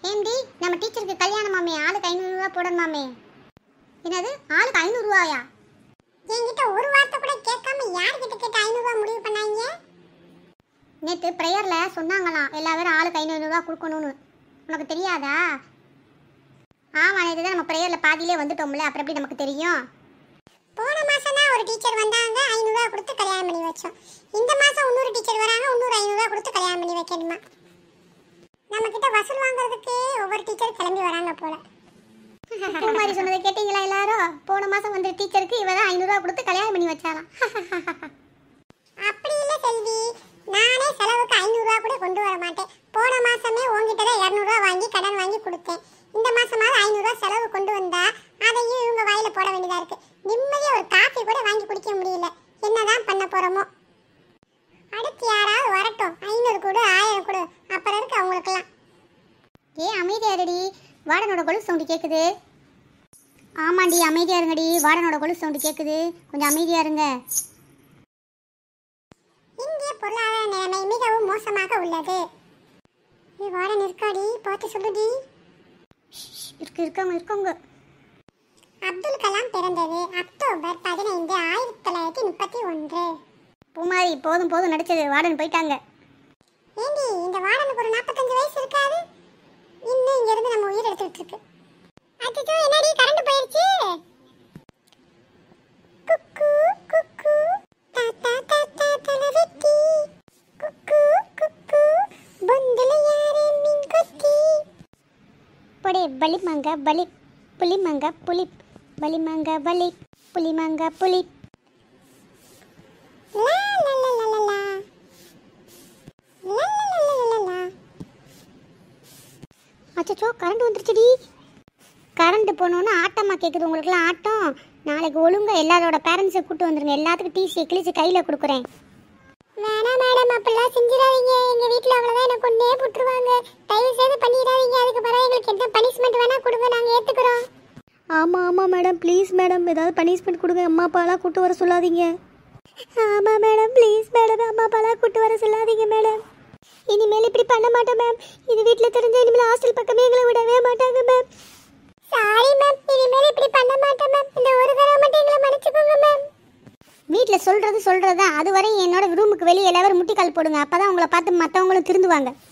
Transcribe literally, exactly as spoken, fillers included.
ஏண்டி நம்ம டீச்சருக்கு கல்யாணமாமே, ஆளுக்கு ஐநூறு ரூபா போடணுமாமே. என்னது ஆளுக்கு ஐநூறு ரூபாயா? என்கிட்ட ஒரு வார்த்தை கூட கேட்காம யார்கிட்ட கேட்டு ஐநூறு ரூபா முடிவு பண்ணாங்க? நேற்று ப்ரேயர்ல சொன்னாங்களாம் எல்லாரும் ஆளுக்கு ஐநூறு ரூபா கொடுக்கணும்னு. உனக்கு தெரியாதா? ஆமா, நேற்று தான் நம்ம ப்ரேயர்ல பாதியிலே வந்துட்டோம்ல, அப்புறம் எப்படி நமக்கு தெரியும்? போன மாசம் தான் ஒரு டீச்சர் வந்தாங்க, ஐநூறு ரூபா கொடுத்து கல்யாணம் பண்ணி வச்சோம். இந்த மாசம் இன்னொரு டீச்சர் வராங்க, இன்னொரு ஐநூறு ரூபா கொடுத்து கல்யாணம் பண்ணி வைக்கணுமா? நம்ம கிட்ட வசூல் வாங்குறதுக்கு ஒவ்வொரு டீச்சர் கிளம்பி வராங்க போல. பூமாரி சொன்னதை கேட்டீங்களா எல்லாரும்? போன மாசம் வந்த டீச்சருக்கு இவதான் ஐநூறு ரூபா கொடுத்து கல்யாணம் பண்ணி வச்சாலாம். அப்படி இல்ல செல்வி, நானே செலவுக்கு ஐநூறு ரூபா கூட கொண்டு வர மாட்டேன். போன மாசமே உங்ககிட்ட தான் இருநூறு ரூபா வாங்கி கடன் வாங்கி கொடுத்தேன். இந்த மாசமாவது ஐநூறு ரூபா செலவு கொண்டு வந்தா அதையும் இவங்க வாயில போட வேண்டியதா இருக்கு. நிம்மதியா ஒரு காஃபி கூட வாங்கி குடிக்க முடியல. என்னதான் பண்ண போறோமோ? அடுத்து யாராவது வரட்டும், ஐநூறு கொடு ஆயிரம் கொடு, அப்புறம் இருக்கு அவங்களுக்கெல்லாம். ஏ அமைதியா இருடி, வார்டனோட கொலுசு சவுண்டு கேக்குது. ஆமாண்டி அமைதியா இருங்கடி, வார்டனோட கொலுசு சவுண்டு கேக்குது, கொஞ்சம் அமைதியா இருங்க. இந்திய பொருளாதார நிலைமை மிகவும் மோசமாக உள்ளது. ஏ வார்டன் இருக்காடி, பார்த்து சொல்லுடி. இருக்கு இருக்காங்க இருக்காங்க. அப்துல் கலாம் பிறந்தது அக்டோபர் பதினைந்து ஆயிரத்தி தொள்ளாயிரத்தி முப்பத்தி ஒன்று. பூமாரி போதும் போதும் நடிச்சது, வார்டன் போயிட்டாங்க. ஏண்டி இந்த வார்டனுக்கு ஒரு நாற்பத்தஞ்சு வயசு இருக்காது? இன்னும் இங்க இருந்து நம்ம உயிர் எடுத்துட்டு இருக்கு. அச்சச்சோ, என்னடி கரண்ட் போயிருச்சு? குக்கு குக்கு தாத்தா தாத்தா தலவெட்டி குக்கு குக்கு பொந்தல யாரே மீன் கொத்தி படே பலி மங்க பலி புலி மங்க புலி பலி மங்க பலி புலி மங்க புலி. லா லா லா லா லா லா லா லா லா லா. அச்சச்சோ, கரண்ட் வந்துருச்சுடி. கரண்ட் போனோன்னா ஆட்டமா கேட்குது உங்களுக்குலாம் ஆட்டம். நாளைக்கு ஒழுங்கா எல்லாரோட பேரண்ட்ஸை கூட்டு வந்துருங்க, எல்லாத்துக்கும் டிசியை கிழிச்சு கையில் கொடுக்குறேன். வேணாம் மேடம், அப்படிலாம் செஞ்சிடாதீங்க. எங்கள் வீட்டில் அவ்வளோதான் எனக்கு கொண்டே போட்டுருவாங்க. தயவு செய்து பண்ணிடாதீங்க. அதுக்கு பிறகு எங்களுக்கு எந்த பனிஷ்மெண்ட் வேணால் கொடுங்க, நாங்கள் ஏற்றுக்குறோம். ஆமாம் ஆமாம் மேடம், ப்ளீஸ் மேடம், ஏதாவது பனிஷ்மெண்ட் கொடுங்க. அம்மா அப்பாலாம் கூட்டு வர சொல்லாதீங்க. ஆமாம் மேடம், ப்ளீஸ் மேடம், அம்மா அப்பாலாம் கூட்டு வர சொல்லாதீங்க மேடம். இனிமேல் இப்படி பண்ண மாட்டோம் மேம். இது வீட்டில் தெரிஞ்ச இனிமேல் ஹாஸ்டல் பக்கமே எங்களை விடவே மாட்டாங்க மேம். சாரி மேம், இனிமேல் இப்படி பண்ண மாட்டோம் மேம். இந்த ஒரு தடவை மட்டும் எங்களை மன்னிச்சுக்கோங்க மேம். வீட்டில் சொல்கிறது சொல்கிறது தான். அதுவரை என்னோட ரூமுக்கு வெளியே எல்லாரும் முட்டிக்கால் போடுங்க, அப்போ தான் உங்களை பார்த்து மற்றவங்களும் திருந்துவாங்க.